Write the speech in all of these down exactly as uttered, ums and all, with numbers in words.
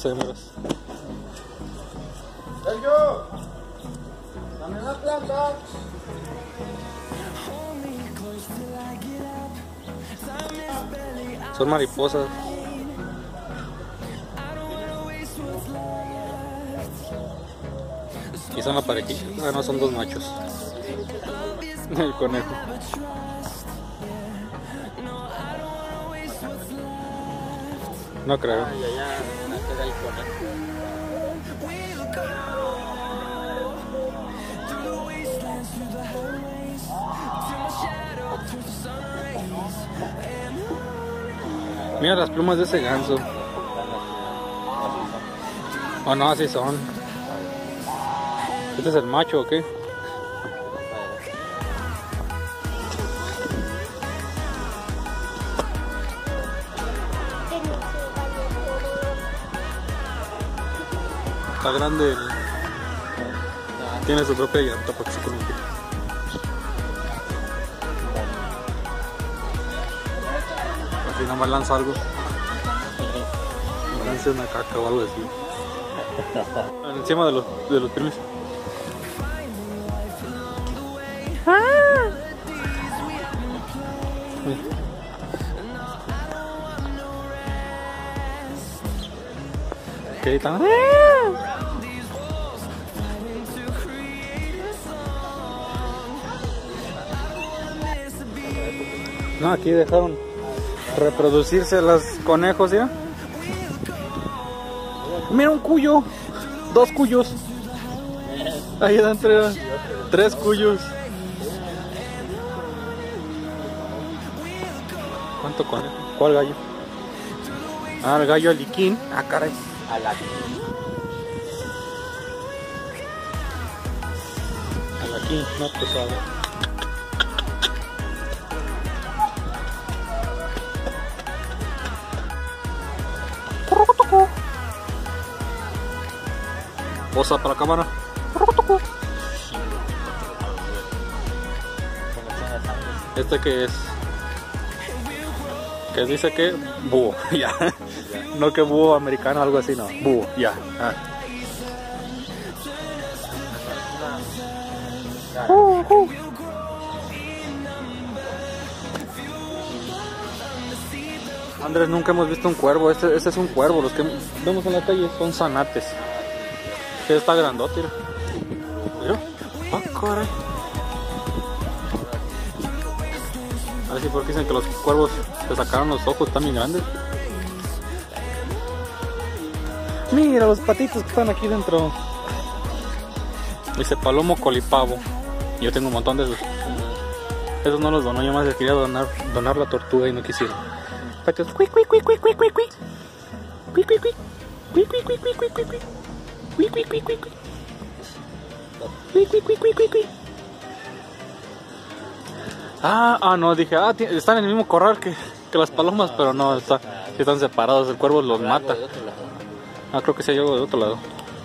las hembras. Sergio, dame una planta. Son mariposas. Y son la parejita. Ah, no, son dos machos. El conejo. No creo. Ah, ya, ya, me queda el conejo. Mira las plumas de ese ganso. Oh no, así son. ¿Este es el macho o qué? Está grande. El... Tiene su propia llanta para que se conecte. Así nomás lanza algo. Lanza una caca o algo así. Encima de los, de los primis. ¿Qué tal? No, aquí dejaron reproducirse los conejos, ¿ya? Mira un cuyo, dos cuyos. Ahí adentro, tres cuyos. ¿Cuánto conejo? ¿Cuál gallo? Ah, el gallo aliquín. Ah, caray. Alaquín, no pesado. Posa para la cámara. ¿Este qué es? Que dice que búho, ya. No que búho americano, algo así, no. Búho, ya. Ah. Uh, uh. Andrés, nunca hemos visto un cuervo. Este, este es un cuervo. Los que vemos en la calle son zanates. Este está grandote, mira. Mira. Ah, caray. A ver si porque dicen que los cuervos te sacaron los ojos, están bien grandes. Mira los patitos que están aquí dentro. Dice palomo colipavo. Yo tengo un montón de esos. Esos no los donó, yo más les quería donar, donar la tortuga y no quisieron. Patitos. Cuic, cuic, cuic, cuic, cuic, cuic, cuic. Cuic, cuic, cuic. Cuic, cuic, cuic, cuic, cuic, cuic, cuic. Cuic, cuic, cuic, cuic, cuic. Cuic, cuic, cuic, cuic, cuic, cuic. Ah, ah, no, dije, ah, están en el mismo corral que, que las palomas, pero no, está, están separados, el cuervo los mata. Ah, creo que sí hay algo de otro lado.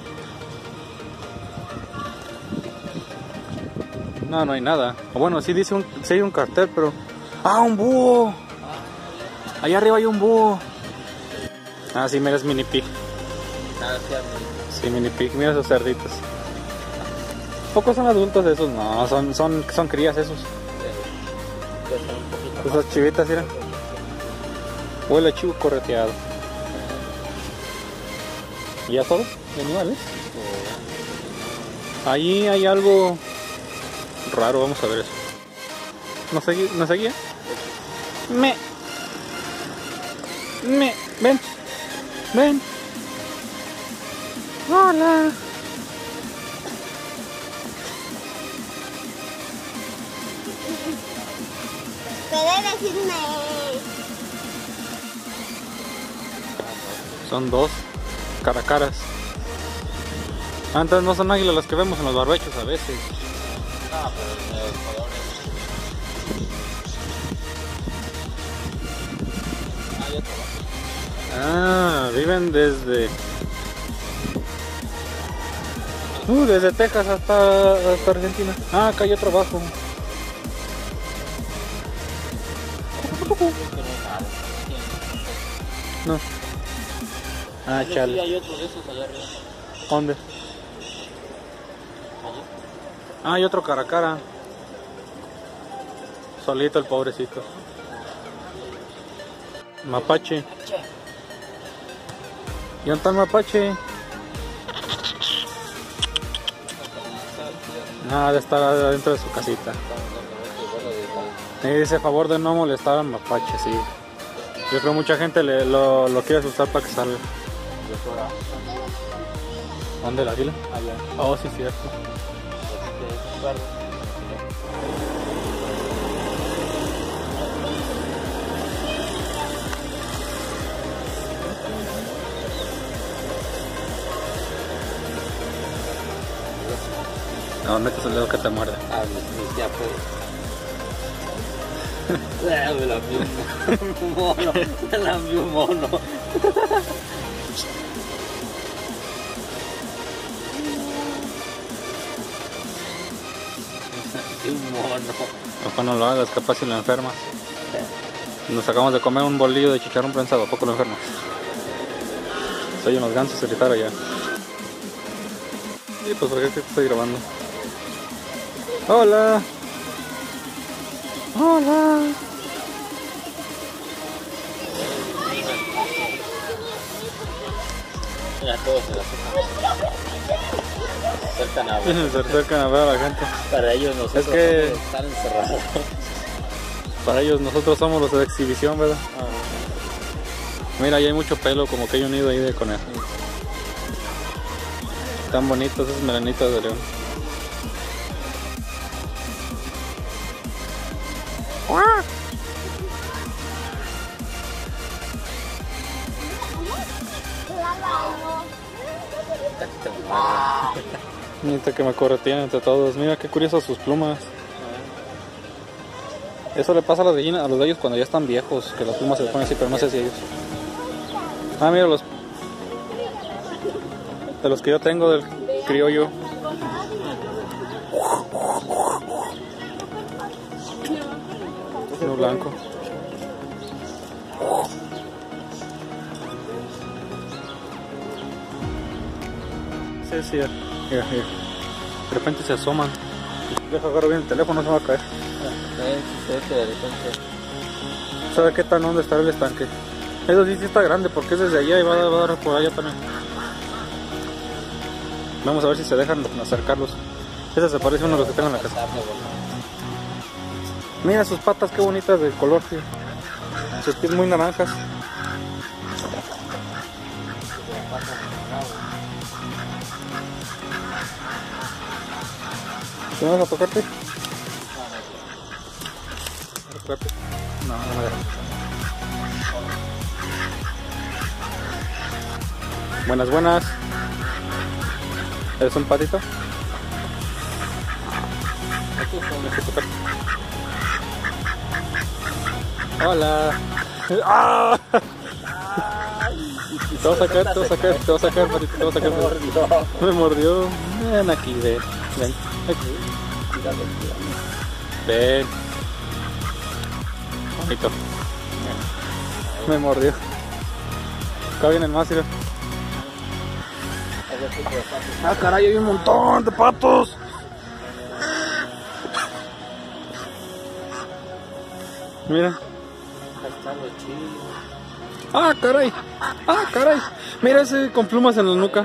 No, no hay nada. Bueno, sí dice un, sí hay un cartel, pero... ¡Ah, un búho! Allá arriba hay un búho. Ah, sí, mira, es mini pig. Sí, mini pig, mira esos cerditos. ¿Pocos son adultos esos? No, son, son, son crías esos. Esas chivitas, miren. Huele a chivo correteado. ¿Y ya todo? ¿De animales? Ahí hay algo raro, vamos a ver eso. ¿No seguía? ¿No seguía? Me. Me. Ven. Ven. Hola. Puede decirme. Son dos caracaras. Ah, entonces no son águilas las que vemos en los barbechos a veces. Ah, pero los colores. Ah, ya te Ah, viven desde... Uh, desde Texas hasta, hasta Argentina. Ah, acá hay otro abajo. No. Ah, Sí, chale. hay otro de esos allá arriba. ¿Dónde? Allí. Ah, hay otro cara a cara. Solito el pobrecito. Mapache. ¿Y dónde está el mapache? Nada, de estar adentro de su casita. Me dice favor de no molestar al mapache, sí. Yo creo que mucha gente le, lo, lo quiere asustar para que salga. ¿Dónde, el águila? Allá. Oh, sí, cierto. No, metes el dedo que te muerde. Ah, mis, mis ya pues. Ah, me la vio un mono. Me la vio un mono. Un mono. Ojo, no lo hagas, capaz si lo enfermas. Nos acabamos de comer un bolillo de chicharrón prensado, ¿a poco lo enfermas? Soy unos gansos gritar allá. Y pues, ¿por qué te estoy grabando? Hola. Hola. Mira, todos se la acercan a ver. Se acercan a ver a la gente. Para ellos nosotros Es que- somos estar encerrados. Para ellos nosotros somos los de exhibición, ¿verdad? Ah, Mira, ahí hay mucho pelo, como que hay un nido ahí de conejo. Están bonitos esos melanitos de león. Necesito que me correteen entre todos. Mira qué curiosas sus plumas. Eso le pasa a las gallinas, a los gallos cuando ya están viejos, que las plumas se les ponen así, pero no sé si ellos. Ah, mira los de los que yo tengo del criollo. Uno blanco. Sí, sí, mira, mira. De repente se asoman. Deja agarrar bien el teléfono, no se va a caer. sí, sí, de repente. ¿Sabe qué tan hondo está el estanque? Eso sí, sí está grande porque es desde allá y va a, va a dar por allá también. Vamos a ver si se dejan acercarlos. Ese se parece a uno de los que tengo en la casa. Mira sus patas, qué bonitas de color, tío. Sus pies muy naranjas. ¿Te vas a tocarte? ¿Vas a tocarte? No, no me deja. Buenas, buenas. ¿Eres un patito? Deja tocarte. Hola. ¡Ah! Te vas a caer, te vas a caer, te vas a caer, patito, te vas a caer. Me mordió. Ven aquí, ven. Ven. Aquí. Ven. Bonito. Me mordió. Acá viene el más, mira. Ah, caray, hay un montón de patos. Mira. Ah, caray. Ah, caray. Mira ese con plumas en la nuca.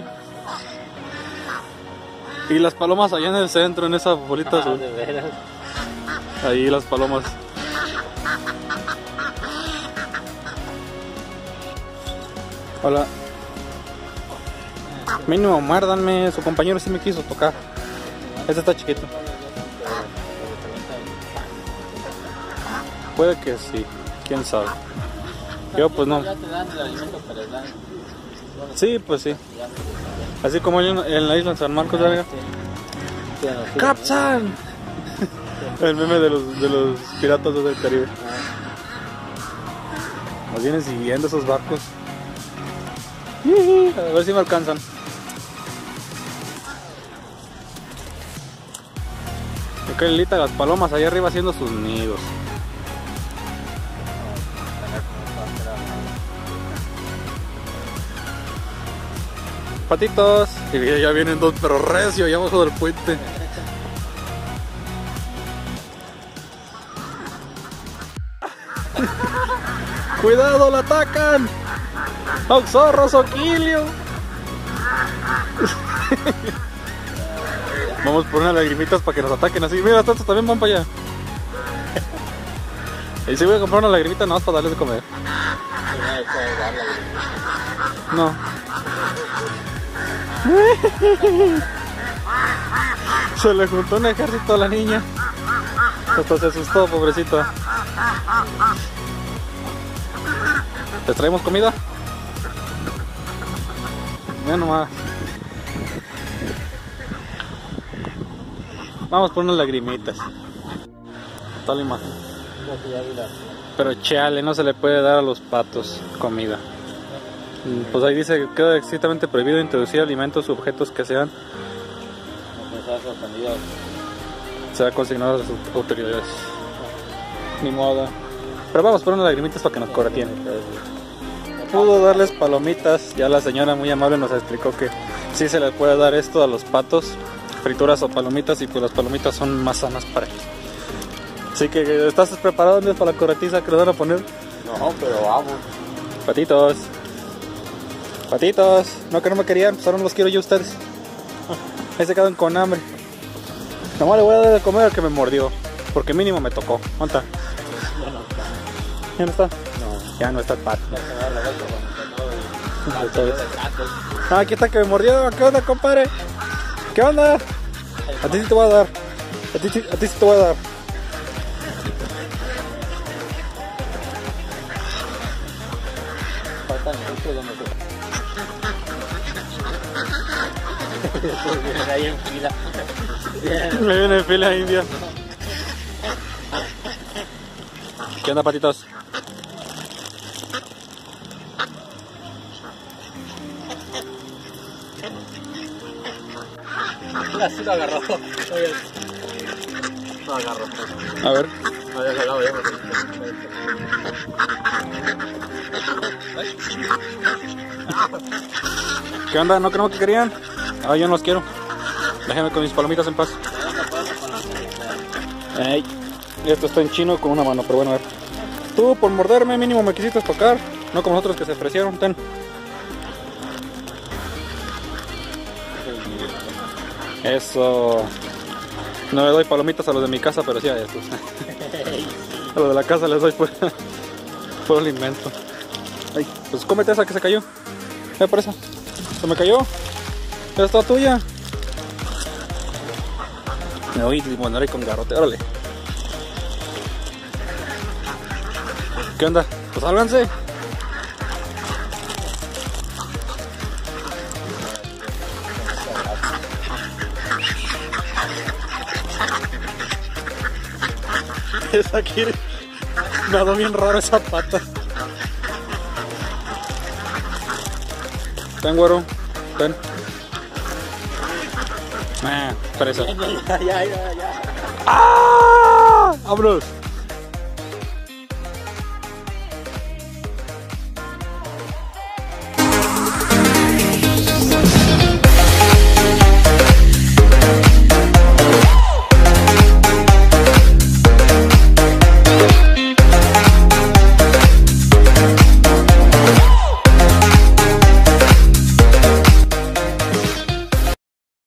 Y las palomas allá en el centro, en esa bolita azul. De veras. Ahí las palomas. Hola. Mínimo, muérdanme. Su compañero sí me quiso tocar. Este está chiquito. Puede que sí. Quién sabe. Yo pues no. Ya te dan el alimento que les dan. Sí, pues sí. Así como en, en la isla de San Marcos, ¿verdad? ¡Capsan! El meme de los, de los piratas del Caribe. Nos vienen siguiendo esos barcos. A ver si me alcanzan. Qué lita las palomas allá arriba haciendo sus nidos. Patitos. Y mira, ya vienen dos perros recios allá abajo del puente. ¡Cuidado, la atacan! ¡Oxorro, Soquilio! Vamos por unas lagrimitas para que nos ataquen así. Mira, estos también van para allá. Y si voy a comprar una lagrimita, no, para darles de comer. No. Se le juntó un ejército a la niña. Hasta se asustó, pobrecita. ¿Les traemos comida? Ya nomás. Vamos por unas lagrimitas. Tal imagen. Pero chale, no se le puede dar a los patos comida. Pues ahí dice que queda estrictamente prohibido introducir alimentos u objetos que sean será consignado a las autoridades. Ni modo. Pero vamos por unas lagrimitas para que nos corretien. Pudo darles palomitas. Ya la señora muy amable nos explicó que sí se les puede dar esto a los patos, frituras o palomitas, y pues las palomitas son más sanas para ellos. Así que, ¿estás preparado para la corretiza que le van a poner? No, pero vamos. Patitos. Patitos. No, que no me querían, pues ahora no los quiero yo a ustedes. Ahí se quedan con hambre. Nomás le voy a dar de comer al que me mordió, porque mínimo me tocó. ¿Dónde está? ¿Ya no está? No. Ya no está el pato. Ah, aquí está el que me mordió. ¿Qué onda, compadre? ¿Qué onda? A ti sí te voy a dar. A ti, a ti sí te voy a dar. Faltan muchos donde se... Vienen ahí en fila. Me viene en fila india. ¿Qué onda, patitos? Así lo agarró. Lo agarró. A ver. No había jalado ya. ¿Qué onda? ¿No creo que querían? Ah, yo no los quiero. Déjenme con mis palomitas en paz. Ey, esto está en chino con una mano, pero bueno, a ver. Tú, por morderme, mínimo me quisiste tocar. No como nosotros que se ofrecieron. Ten. Eso. No le doy palomitas a los de mi casa, pero sí a estos. A los de la casa les doy por, por el invento. Ay, pues cómete esa que se cayó. Ve por esa. Se me cayó. Es toda tuya. Me voy a limonar con garrote. Órale. ¿Qué onda? Pues sálganse. Esa quiere. Me ha dado bien raro esa pata. Ten, güero. Ten. Ah, presa. Ya, ya, ya, ya. ¡Ah! ¡Vámonos!